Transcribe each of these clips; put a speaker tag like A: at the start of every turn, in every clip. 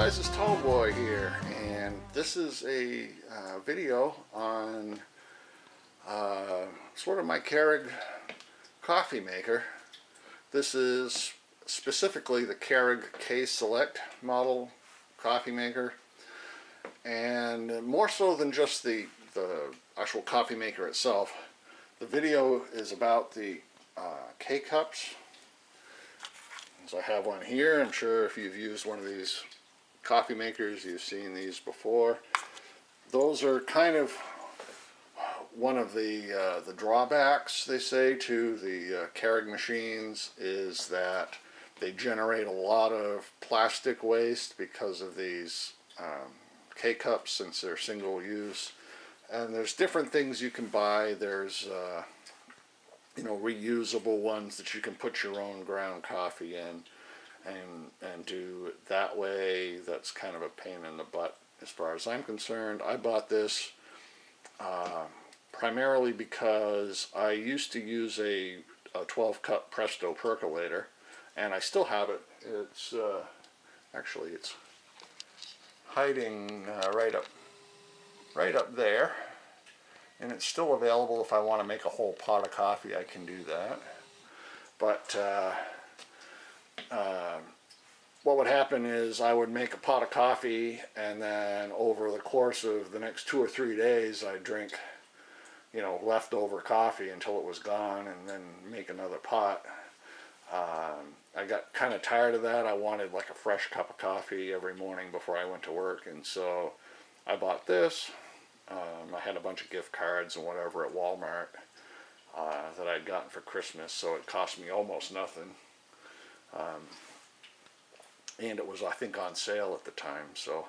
A: guys, it's Tallboy here, and this is a video on sort of my Keurig coffee maker. This is specifically the Keurig K-Select model coffee maker, and more so than just the actual coffee maker itself. The video is about the K-Cups. So I have one here. I'm sure if you've used one of these coffee makers, you've seen these before. Those are kind of one of the drawbacks, they say, to the Keurig machines, is that they generate a lot of plastic waste because of these K-Cups, since they're single use. And there's different things you can buy. There's you know, reusable ones that you can put your own ground coffee in and do it that way. That's kind of a pain in the butt as far as I'm concerned. I bought this primarily because I used to use a 12-cup Presto percolator, and I still have it. It's actually it's hiding right up there. And it's still available. If I want to make a whole pot of coffee, I can do that. But what would happen is I would make a pot of coffee, and then over the course of the next 2 or 3 days, I'd drink, you know, leftover coffee until it was gone, and then make another pot. I got kind of tired of that. I wanted like a fresh cup of coffee every morning before I went to work, and so I bought this. I had a bunch of gift cards and whatever at Walmart that I'd gotten for Christmas, so it cost me almost nothing. And it was, I think, on sale at the time, so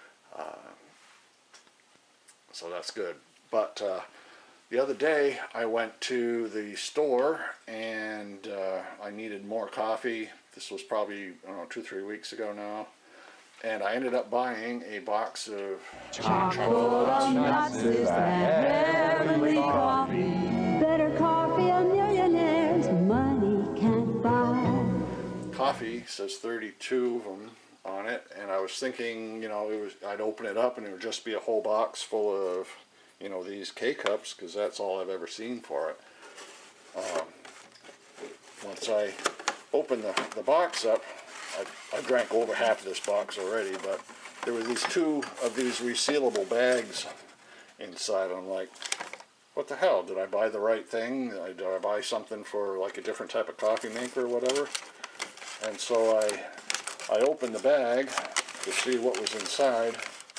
A: so that's good. But the other day I went to the store and I needed more coffee. This was probably, I don't know, 2 or 3 weeks ago now. And I ended up buying a box of chocolate nuts.
B: Is that heavenly coffee? Better coffee a millionaire's money can't buy.
A: Coffee says 32 of them on it, and I was thinking, you know, I'd open it up and it would just be a whole box full of, you know, these K-Cups, because that's all I've ever seen for it. Once I opened the box up, I drank over half of this box already, but there were these 2 of these resealable bags inside. I'm like, what the hell? Did I buy the right thing? Did I buy something for like a different type of coffee maker or whatever? And so I opened the bag to see what was inside.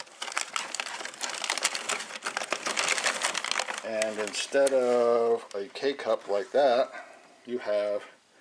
A: And instead of a K-Cup like that, you have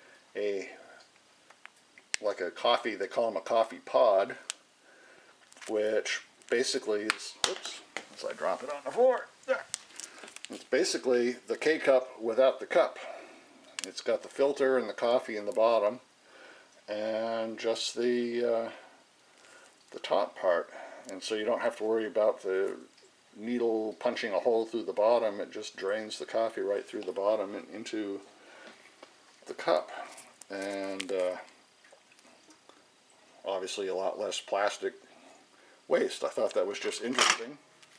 A: like a coffee, they call them a coffee pod, which basically is, oops, as I drop it on the floor, there. It's basically the K-Cup without the cup. It's got the filter and the coffee in the bottom, and just the top part. And so you don't have to worry about the needle punching a hole through the bottom. It just drains the coffee right through the bottom and into the cup. And obviously a lot less plastic waste. I thought that was just interesting.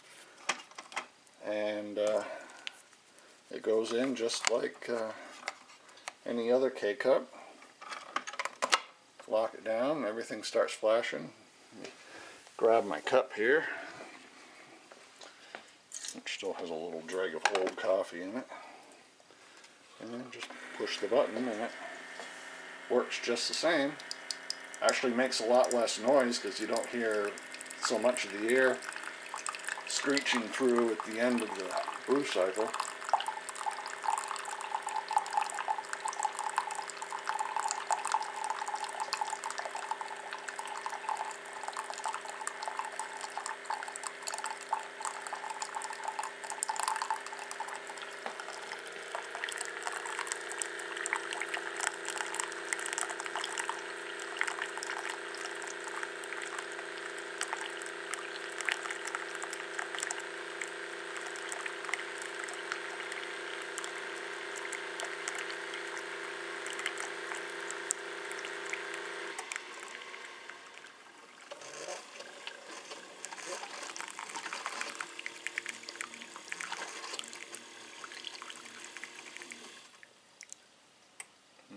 A: And it goes in just like any other K-Cup. Lock it down, everything starts flashing. Grab my cup here, which still has a little drag of old coffee in it. And then just push the button and it works just the same. Actually makes a lot less noise because you don't hear so much of the air screeching through at the end of the brew cycle.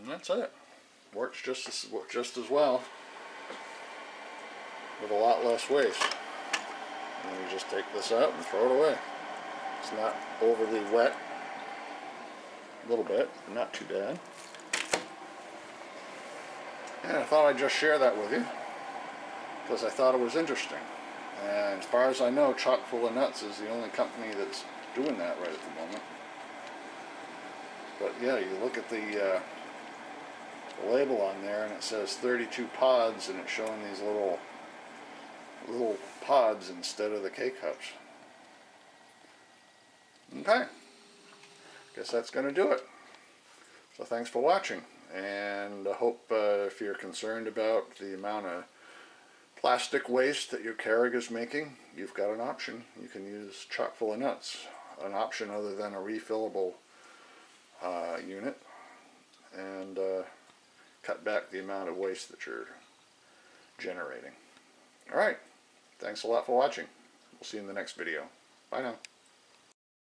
A: And that's it. Works just as well, with a lot less waste. And then you just take this out and throw it away. It's not overly wet. A little bit, but not too bad. And I thought I'd just share that with you, because I thought it was interesting. And as far as I know, Chock Full of Nuts is the only company that's doing that right at the moment. But yeah, you look at the label on there and it says 32 pods, and it's showing these little pods instead of the K-cups. Okay, guess that's going to do it. So thanks for watching, and I hope if you're concerned about the amount of plastic waste that your Keurig is making, you've got an option. You can use Chock Full of Nuts, an option other than a refillable unit, and cut back the amount of waste that you're generating. Alright, thanks a lot for watching. We'll see you in the next video. Bye now.